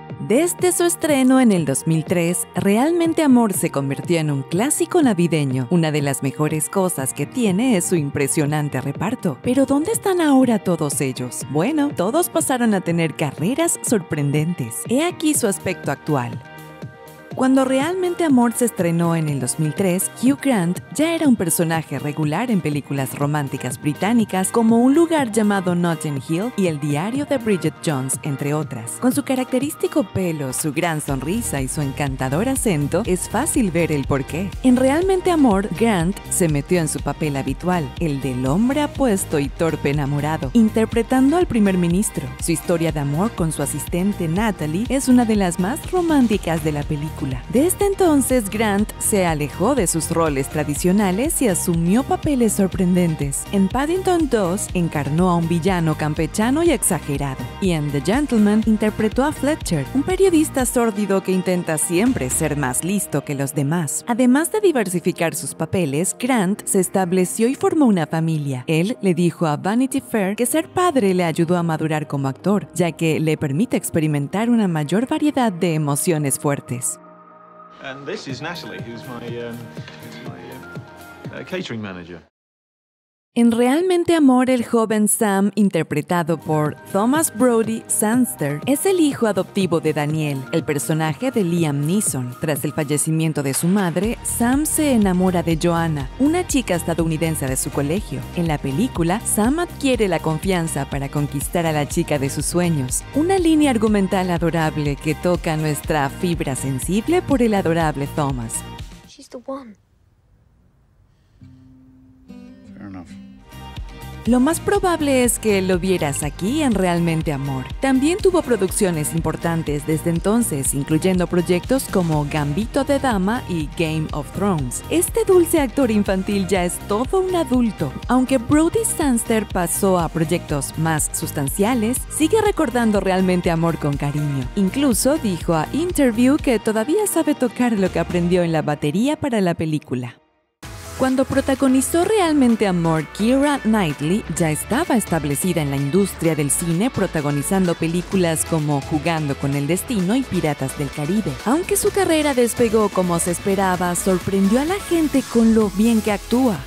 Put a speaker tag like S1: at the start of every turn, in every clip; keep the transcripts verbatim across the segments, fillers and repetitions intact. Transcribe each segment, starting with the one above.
S1: Desde su estreno en el dos mil tres, Realmente Amor se convirtió en un clásico navideño. Una de las mejores cosas que tiene es su impresionante reparto. Pero ¿dónde están ahora todos ellos? Bueno, todos pasaron a tener carreras sorprendentes. He aquí su aspecto actual. Cuando Realmente Amor se estrenó en el dos mil tres, Hugh Grant ya era un personaje regular en películas románticas británicas como Un lugar llamado Notting Hill y El diario de Bridget Jones, entre otras. Con su característico pelo, su gran sonrisa y su encantador acento, es fácil ver el porqué. En Realmente Amor, Grant se metió en su papel habitual, el del hombre apuesto y torpe enamorado, interpretando al primer ministro. Su historia de amor con su asistente Natalie es una de las más románticas de la película. Desde entonces, Grant se alejó de sus roles tradicionales y asumió papeles sorprendentes. En Paddington dos encarnó a un villano campechano y exagerado, y en The Gentleman interpretó a Fletcher, un periodista sórdido que intenta siempre ser más listo que los demás. Además de diversificar sus papeles, Grant se estableció y formó una familia. Él le dijo a Vanity Fair que ser padre le ayudó a madurar como actor, ya que le permite experimentar una mayor variedad de emociones fuertes.
S2: And this is Natalie, who's my, um, who's my uh, uh, catering manager.
S1: En Realmente Amor, el joven Sam, interpretado por Thomas Brodie Sangster, es el hijo adoptivo de Daniel, el personaje de Liam Neeson. Tras el fallecimiento de su madre, Sam se enamora de Joanna, una chica estadounidense de su colegio. En la película, Sam adquiere la confianza para conquistar a la chica de sus sueños. Una línea argumental adorable que toca nuestra fibra sensible por el adorable Thomas.
S3: She's the one.
S4: Fair enough.
S1: Lo más probable es que lo vieras aquí en Realmente Amor. También tuvo producciones importantes desde entonces, incluyendo proyectos como Gambito de Dama y Game of Thrones. Este dulce actor infantil ya es todo un adulto. Aunque Brodie Sangster pasó a proyectos más sustanciales, sigue recordando Realmente Amor con cariño. Incluso dijo a Interview que todavía sabe tocar lo que aprendió en la batería para la película. Cuando protagonizó Realmente Amor, Keira Knightley ya estaba establecida en la industria del cine, protagonizando películas como Jugando con el Destino y Piratas del Caribe. Aunque su carrera despegó como se esperaba, sorprendió a la gente con lo bien que actúa.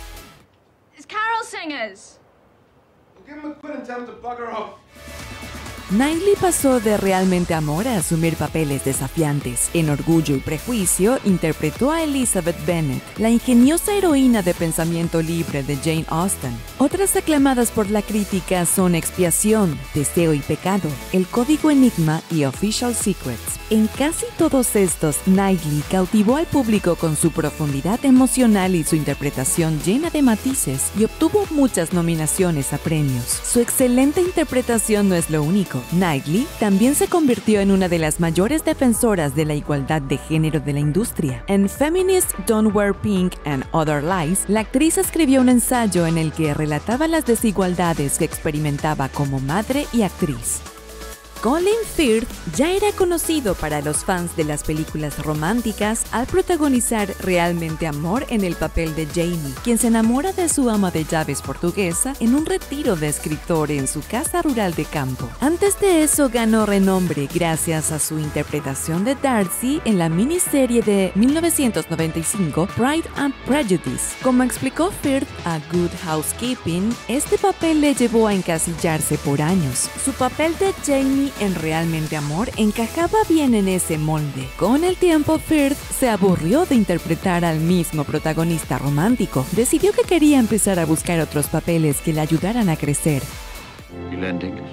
S3: It's carol singers.
S4: Give him a quid and tell him to bugger off.
S1: Knightley pasó de Realmente Amor a asumir papeles desafiantes. En Orgullo y Prejuicio interpretó a Elizabeth Bennet, la ingeniosa heroína de pensamiento libre de Jane Austen. Otras aclamadas por la crítica son Expiación, Deseo y Pecado, El Código Enigma y Official Secrets. En casi todos estos, Knightley cautivó al público con su profundidad emocional y su interpretación llena de matices, y obtuvo muchas nominaciones a premios. Su excelente interpretación no es lo único. Knightley también se convirtió en una de las mayores defensoras de la igualdad de género de la industria. En Feminists Don't Wear Pink and Other Lies, la actriz escribió un ensayo en el que relataba las desigualdades que experimentaba como madre y actriz. Colin Firth ya era conocido para los fans de las películas románticas al protagonizar Realmente Amor en el papel de Jamie, quien se enamora de su ama de llaves portuguesa en un retiro de escritor en su casa rural de campo. Antes de eso ganó renombre gracias a su interpretación de Darcy en la miniserie de mil novecientos noventa y cinco Pride and Prejudice. Como explicó Firth a Good Housekeeping, este papel le llevó a encasillarse por años. Su papel de Jamie en Realmente Amor encajaba bien en ese molde. Con el tiempo, Firth se aburrió de interpretar al mismo protagonista romántico. Decidió que quería empezar a buscar otros papeles que le ayudaran a crecer.
S4: You learned English?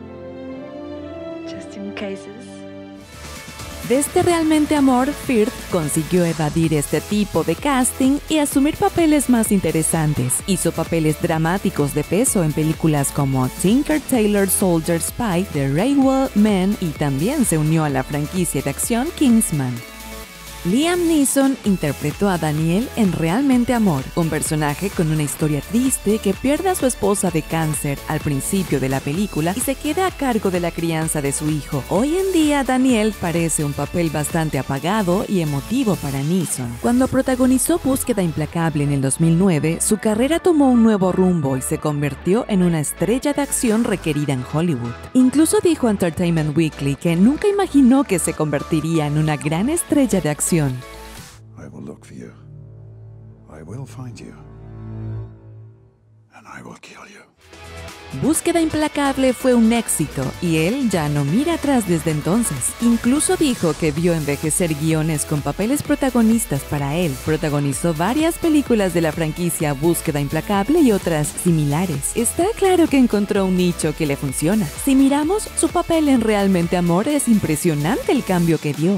S3: Just in cases.
S1: Desde Realmente Amor, Firth consiguió evadir este tipo de casting y asumir papeles más interesantes. Hizo papeles dramáticos de peso en películas como Tinker Tailor Soldier Spy, The Railway Man, y también se unió a la franquicia de acción Kingsman. Liam Neeson interpretó a Daniel en Realmente Amor, un personaje con una historia triste que pierde a su esposa de cáncer al principio de la película y se queda a cargo de la crianza de su hijo. Hoy en día, Daniel parece un papel bastante apagado y emotivo para Neeson. Cuando protagonizó Búsqueda Implacable en el dos mil nueve, su carrera tomó un nuevo rumbo y se convirtió en una estrella de acción requerida en Hollywood. Incluso dijo a Entertainment Weekly que nunca imaginó que se convertiría en una gran estrella de acción.
S4: I will look for you. I will find you. And I will kill you.
S1: Búsqueda Implacable fue un éxito y él ya no mira atrás desde entonces. Incluso dijo que vio envejecer guiones con papeles protagonistas para él. Protagonizó varias películas de la franquicia Búsqueda Implacable y otras similares. Está claro que encontró un nicho que le funciona. Si miramos su papel en Realmente Amor, es impresionante el cambio que dio.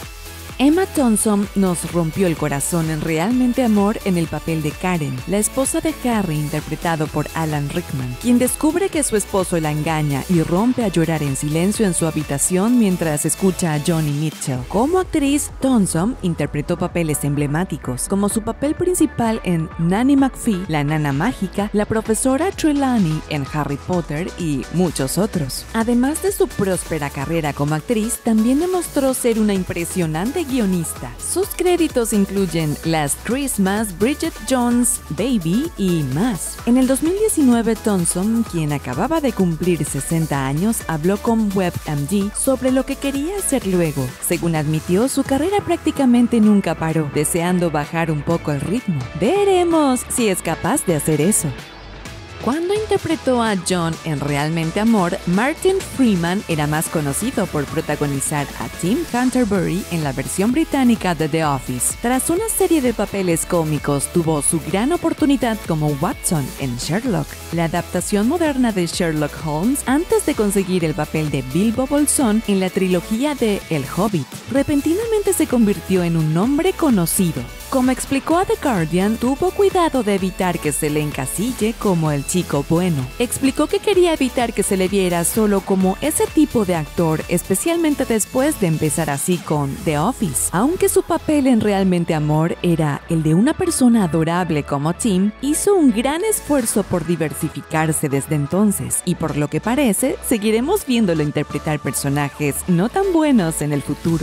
S1: Emma Thompson nos rompió el corazón en Realmente Amor en el papel de Karen, la esposa de Harry interpretado por Alan Rickman, quien descubre que su esposo la engaña y rompe a llorar en silencio en su habitación mientras escucha a Johnny Mitchell. Como actriz, Thompson interpretó papeles emblemáticos, como su papel principal en Nanny McPhee, la nana mágica, la profesora Trelawney en Harry Potter y muchos otros. Además de su próspera carrera como actriz, también demostró ser una impresionante guionista. Sus créditos incluyen Last Christmas, Bridget Jones' Baby y más. En el dos mil diecinueve, Thompson, quien acababa de cumplir sesenta años, habló con WebMD sobre lo que quería hacer luego. Según admitió, su carrera prácticamente nunca paró, deseando bajar un poco el ritmo. Veremos si es capaz de hacer eso. Cuando interpretó a John en Realmente Amor, Martin Freeman era más conocido por protagonizar a Tim Canterbury en la versión británica de The Office. Tras una serie de papeles cómicos, tuvo su gran oportunidad como Watson en Sherlock, la adaptación moderna de Sherlock Holmes, antes de conseguir el papel de Bilbo Bolsón en la trilogía de El Hobbit. Repentinamente se convirtió en un nombre conocido. Como explicó a The Guardian, tuvo cuidado de evitar que se le encasille como el chico bueno. Explicó que quería evitar que se le viera solo como ese tipo de actor, especialmente después de empezar así con The Office. Aunque su papel en Realmente Amor era el de una persona adorable como Tim, hizo un gran esfuerzo por diversificarse desde entonces, y por lo que parece, seguiremos viéndolo interpretar personajes no tan buenos en el futuro.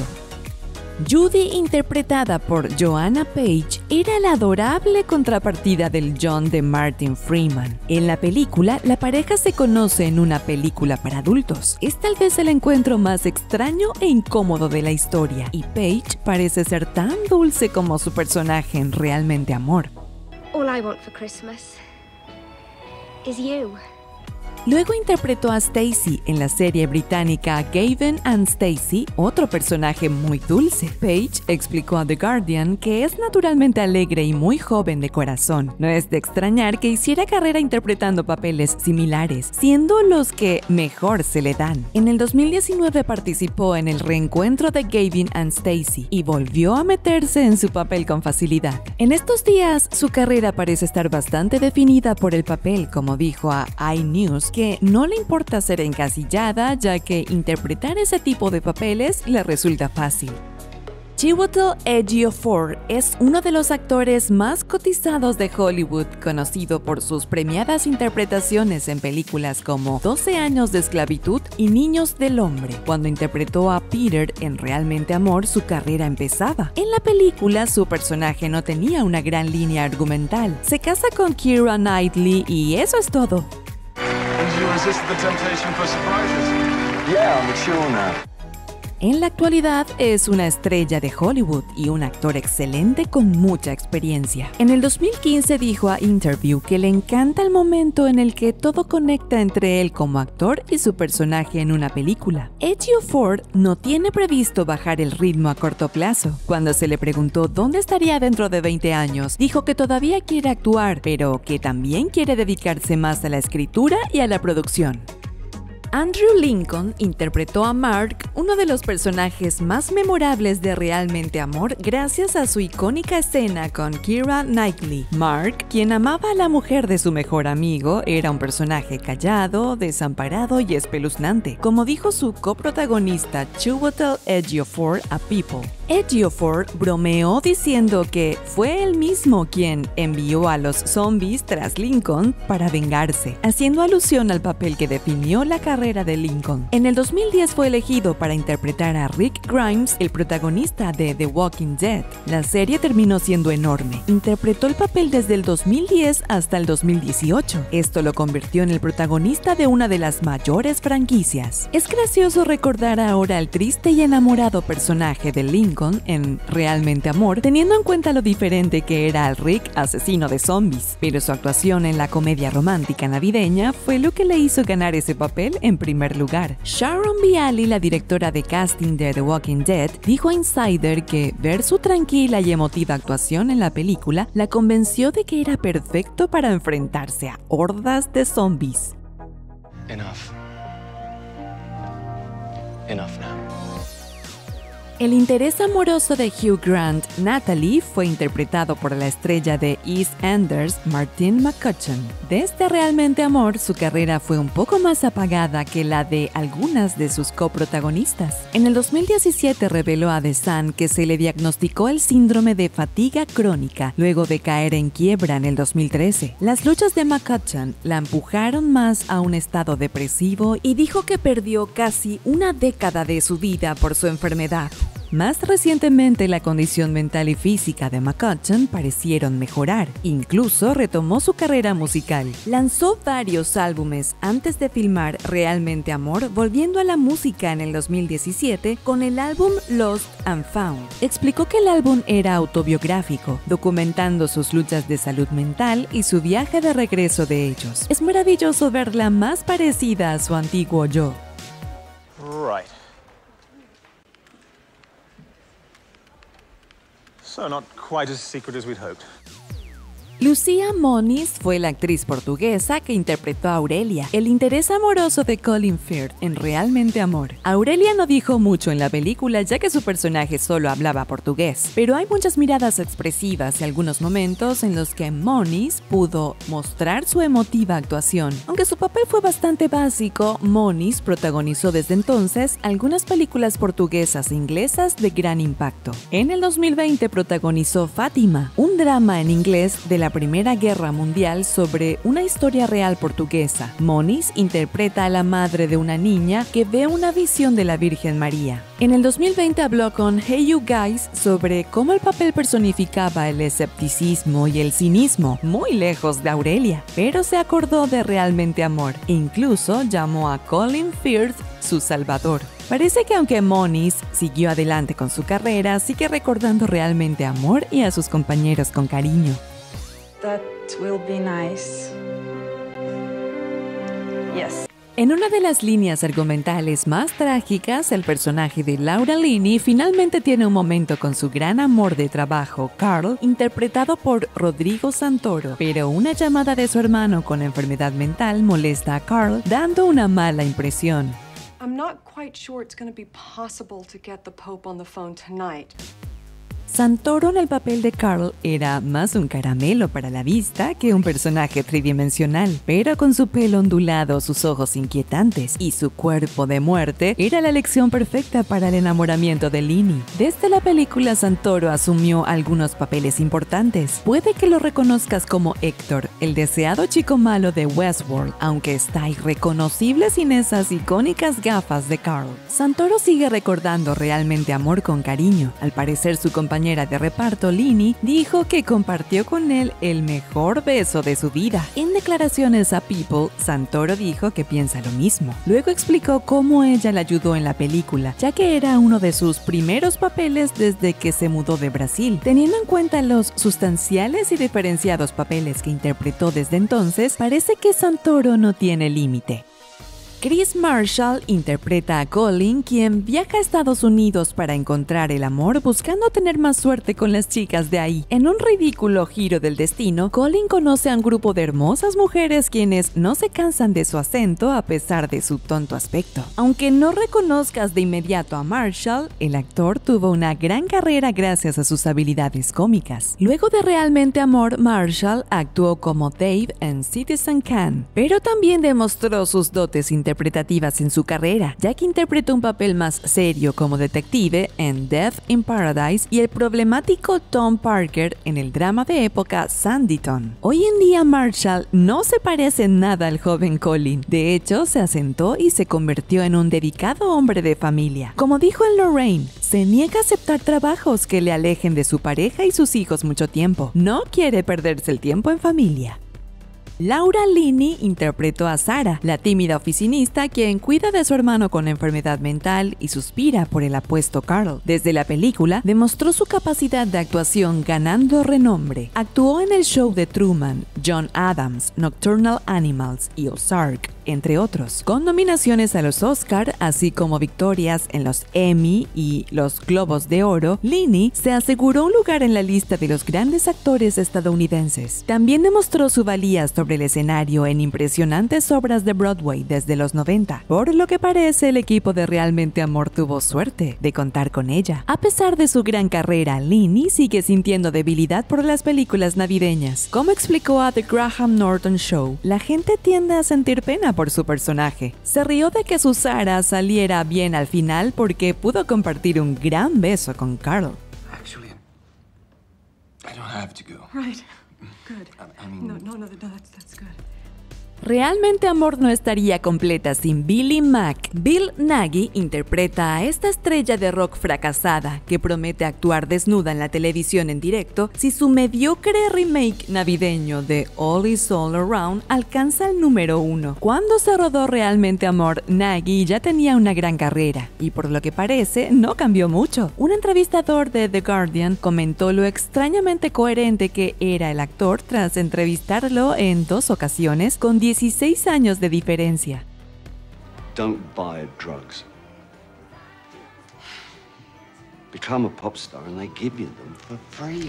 S1: Judy, interpretada por Joanna Page, era la adorable contrapartida del John de Martin Freeman. En la película, la pareja se conoce en una película para adultos. Es tal vez el encuentro más extraño e incómodo de la historia, y Page parece ser tan dulce como su personaje en Realmente Amor.
S3: All I want for Christmas is you.
S1: Luego interpretó a Stacy en la serie británica Gavin and Stacey, otro personaje muy dulce. Page explicó a The Guardian que es naturalmente alegre y muy joven de corazón. No es de extrañar que hiciera carrera interpretando papeles similares, siendo los que mejor se le dan. En el dos mil diecinueve participó en el reencuentro de Gavin and Stacey y volvió a meterse en su papel con facilidad. En estos días, su carrera parece estar bastante definida por el papel, como dijo a iNews, que no le importa ser encasillada, ya que interpretar ese tipo de papeles le resulta fácil. Chiwetel Ejiofor es uno de los actores más cotizados de Hollywood, conocido por sus premiadas interpretaciones en películas como doce años de esclavitud y Niños del Hombre. Cuando interpretó a Peter en Realmente Amor, su carrera empezaba. En la película, su personaje no tenía una gran línea argumental. Se casa con Keira Knightley y eso es todo.
S2: And you resisted the temptation for surprises?
S4: Yeah, I'm mature now.
S1: En la actualidad es una estrella de Hollywood y un actor excelente con mucha experiencia. En el dos mil quince dijo a Interview que le encanta el momento en el que todo conecta entre él como actor y su personaje en una película. Ejiofor no tiene previsto bajar el ritmo a corto plazo. Cuando se le preguntó dónde estaría dentro de veinte años, dijo que todavía quiere actuar, pero que también quiere dedicarse más a la escritura y a la producción. Andrew Lincoln interpretó a Mark, uno de los personajes más memorables de Realmente Amor, gracias a su icónica escena con Keira Knightley. Mark, quien amaba a la mujer de su mejor amigo, era un personaje callado, desamparado y espeluznante, como dijo su coprotagonista Chiwetel Ejiofor a People. Ejiofor bromeó diciendo que fue él mismo quien envió a los zombies tras Lincoln para vengarse, haciendo alusión al papel que definió la carrera de Lincoln. En el dos mil diez fue elegido para interpretar a Rick Grimes, el protagonista de The Walking Dead. La serie terminó siendo enorme. Interpretó el papel desde el dos mil diez hasta el dos mil dieciocho. Esto lo convirtió en el protagonista de una de las mayores franquicias. Es gracioso recordar ahora al triste y enamorado personaje de Lincoln en Realmente Amor, teniendo en cuenta lo diferente que era al Rick asesino de zombies, pero su actuación en la comedia romántica navideña fue lo que le hizo ganar ese papel en primer lugar. Sharon Bialy, la directora de casting de The Walking Dead, dijo a Insider que ver su tranquila y emotiva actuación en la película la convenció de que era perfecto para enfrentarse a hordas de zombies.
S5: Enough. Enough now.
S1: El interés amoroso de Hugh Grant, Natalie, fue interpretado por la estrella de EastEnders, Martine McCutcheon. Desde Realmente Amor, su carrera fue un poco más apagada que la de algunas de sus coprotagonistas. En el dos mil diecisiete reveló a The Sun que se le diagnosticó el síndrome de fatiga crónica, luego de caer en quiebra en el dos mil trece. Las luchas de McCutcheon la empujaron más a un estado depresivo y dijo que perdió casi una década de su vida por su enfermedad. Más recientemente, la condición mental y física de McCutcheon parecieron mejorar. Incluso retomó su carrera musical. Lanzó varios álbumes antes de filmar Realmente Amor, volviendo a la música en el dos mil diecisiete con el álbum Lost and Found. Explicó que el álbum era autobiográfico, documentando sus luchas de salud mental y su viaje de regreso de ellos. Es maravilloso verla más parecida a su antiguo yo.
S2: Right. So not quite as secret as we'd hoped.
S1: Lucía Moniz fue la actriz portuguesa que interpretó a Aurelia, el interés amoroso de Colin Firth en Realmente Amor. Aurelia no dijo mucho en la película ya que su personaje solo hablaba portugués, pero hay muchas miradas expresivas y algunos momentos en los que Moniz pudo mostrar su emotiva actuación. Aunque su papel fue bastante básico, Moniz protagonizó desde entonces algunas películas portuguesas e inglesas de gran impacto. En el dos mil veinte protagonizó Fátima, un drama en inglés de la Primera Guerra Mundial sobre una historia real portuguesa. Moniz interpreta a la madre de una niña que ve una visión de la Virgen María. En el dos mil veinte habló con Hey You Guys sobre cómo el papel personificaba el escepticismo y el cinismo, muy lejos de Aurelia, pero se acordó de Realmente Amor e incluso llamó a Colin Firth su salvador. Parece que aunque Moniz siguió adelante con su carrera, sigue recordando Realmente Amor y a sus compañeros con cariño.
S6: That will be nice. Yes.
S1: En una de las líneas argumentales más trágicas, el personaje de Laura Linney finalmente tiene un momento con su gran amor de trabajo, Carl, interpretado por Rodrigo Santoro, pero una llamada de su hermano con enfermedad mental molesta a Carl, dando una mala impresión.
S6: I'm not quite sure it's going to be possible to get the Pope on the phone tonight.
S1: Santoro en el papel de Carl era más un caramelo para la vista que un personaje tridimensional, pero con su pelo ondulado, sus ojos inquietantes y su cuerpo de muerte, era la elección perfecta para el enamoramiento de Linney. Desde la película, Santoro asumió algunos papeles importantes. Puede que lo reconozcas como Héctor, el deseado chico malo de Westworld, aunque está irreconocible sin esas icónicas gafas de Carl. Santoro sigue recordando Realmente Amor con cariño. Al parecer, su compañera de reparto, Linney, dijo que compartió con él el mejor beso de su vida. En declaraciones a People, Santoro dijo que piensa lo mismo. Luego explicó cómo ella le ayudó en la película, ya que era uno de sus primeros papeles desde que se mudó de Brasil. Teniendo en cuenta los sustanciales y diferenciados papeles que interpretó desde entonces, parece que Santoro no tiene límite. Chris Marshall interpreta a Colin, quien viaja a Estados Unidos para encontrar el amor buscando tener más suerte con las chicas de ahí. En un ridículo giro del destino, Colin conoce a un grupo de hermosas mujeres quienes no se cansan de su acento a pesar de su tonto aspecto. Aunque no reconozcas de inmediato a Marshall, el actor tuvo una gran carrera gracias a sus habilidades cómicas. Luego de Realmente Amor, Marshall actuó como Dave en Citizen Kane, pero también demostró sus dotes interpretativas interpretativas en su carrera, ya que interpretó un papel más serio como detective en Death in Paradise y el problemático Tom Parker en el drama de época Sanditon. Hoy en día Marshall no se parece en nada al joven Colin. De hecho, se asentó y se convirtió en un dedicado hombre de familia. Como dijo en Lorraine, se niega a aceptar trabajos que le alejen de su pareja y sus hijos mucho tiempo. No quiere perderse el tiempo en familia. Laura Linney interpretó a Sarah, la tímida oficinista quien cuida de su hermano con enfermedad mental y suspira por el apuesto Carl. Desde la película, demostró su capacidad de actuación ganando renombre. Actuó en el show de Truman, John Adams, Nocturnal Animals y Ozark, entre otros, con nominaciones a los Oscar, así como victorias en los Emmy y los Globos de Oro. Linney se aseguró un lugar en la lista de los grandes actores estadounidenses. También demostró su valía sobre el escenario en impresionantes obras de Broadway desde los noventa, por lo que parece el equipo de Realmente Amor tuvo suerte de contar con ella. A pesar de su gran carrera, Linney sigue sintiendo debilidad por las películas navideñas. Como explicó a The Graham Norton Show, la gente tiende a sentir pena por su personaje. Se rió de que su Sarah saliera bien al final porque pudo compartir un gran beso con Carl.
S4: Actually, I don't have to go.
S6: Right. Good.
S4: I, I mean...
S6: No, no, no, no, that's, that's good.
S1: Realmente Amor no estaría completa sin Billy Mack. Bill Nagy interpreta a esta estrella de rock fracasada que promete actuar desnuda en la televisión en directo si su mediocre remake navideño de All Is All Around alcanza el número uno. Cuando se rodó Realmente Amor, Nagy ya tenía una gran carrera y por lo que parece no cambió mucho. Un entrevistador de The Guardian comentó lo extrañamente coherente que era el actor tras entrevistarlo en dos ocasiones con dieciséis años de diferencia.
S7: Don't buy drugs. Become a pop star and they give you them for free.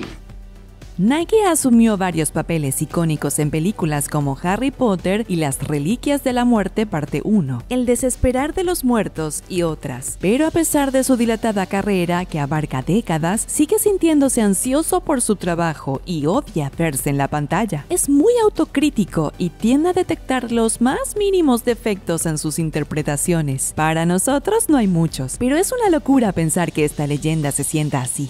S1: Nagy asumió varios papeles icónicos en películas como Harry Potter y Las Reliquias de la Muerte parte uno, El Desesperar de los Muertos y otras. Pero a pesar de su dilatada carrera, que abarca décadas, sigue sintiéndose ansioso por su trabajo y odia verse en la pantalla. Es muy autocrítico y tiende a detectar los más mínimos defectos en sus interpretaciones. Para nosotros no hay muchos, pero es una locura pensar que esta leyenda se sienta así.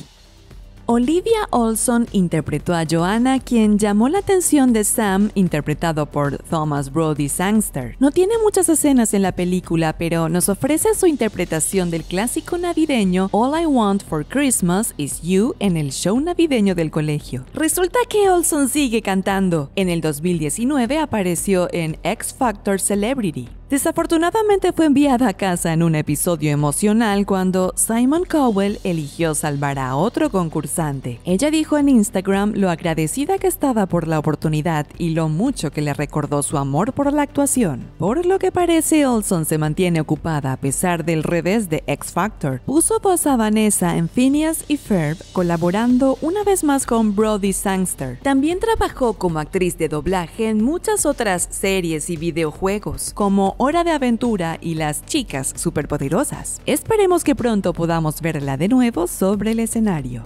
S1: Olivia Olson interpretó a Joanna, quien llamó la atención de Sam, interpretado por Thomas Brody Sangster. No tiene muchas escenas en la película, pero nos ofrece su interpretación del clásico navideño All I Want for Christmas Is You en el show navideño del colegio. Resulta que Olson sigue cantando. En el dos mil diecinueve apareció en X Factor Celebrity. Desafortunadamente fue enviada a casa en un episodio emocional cuando Simon Cowell eligió salvar a otro concursante. Ella dijo en Instagram lo agradecida que estaba por la oportunidad y lo mucho que le recordó su amor por la actuación. Por lo que parece, Olson se mantiene ocupada a pesar del revés de X Factor. Puso voz a Vanessa en Phineas y Ferb, colaborando una vez más con Brody Sangster. También trabajó como actriz de doblaje en muchas otras series y videojuegos, como Hora de Aventura y Las Chicas Superpoderosas. Esperemos que pronto podamos verla de nuevo sobre el escenario.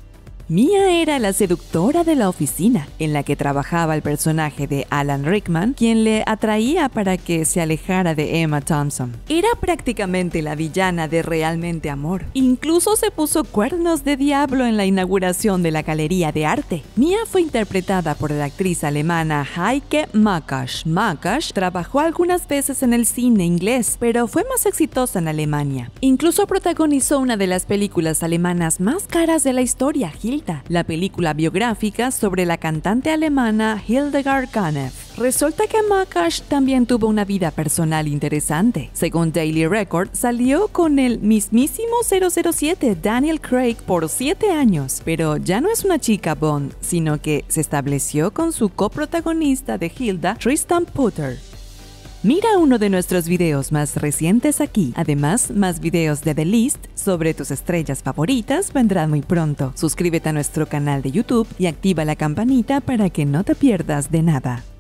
S1: Mia era la seductora de la oficina, en la que trabajaba el personaje de Alan Rickman, quien le atraía para que se alejara de Emma Thompson. Era prácticamente la villana de Realmente Amor. Incluso se puso cuernos de diablo en la inauguración de la Galería de Arte. Mia fue interpretada por la actriz alemana Heike Makash. Makash trabajó algunas veces en el cine inglés, pero fue más exitosa en Alemania. Incluso protagonizó una de las películas alemanas más caras de la historia, Hilda, la película biográfica sobre la cantante alemana Hildegard Knef. Resulta que Makash también tuvo una vida personal interesante. Según Daily Record, salió con el mismísimo cero cero siete Daniel Craig por siete años, pero ya no es una chica Bond, sino que se estableció con su coprotagonista de Hilda, Tristan Potter. Mira uno de nuestros videos más recientes aquí. Además, más videos de The List sobre tus estrellas favoritas vendrán muy pronto. Suscríbete a nuestro canal de YouTube y activa la campanita para que no te pierdas de nada.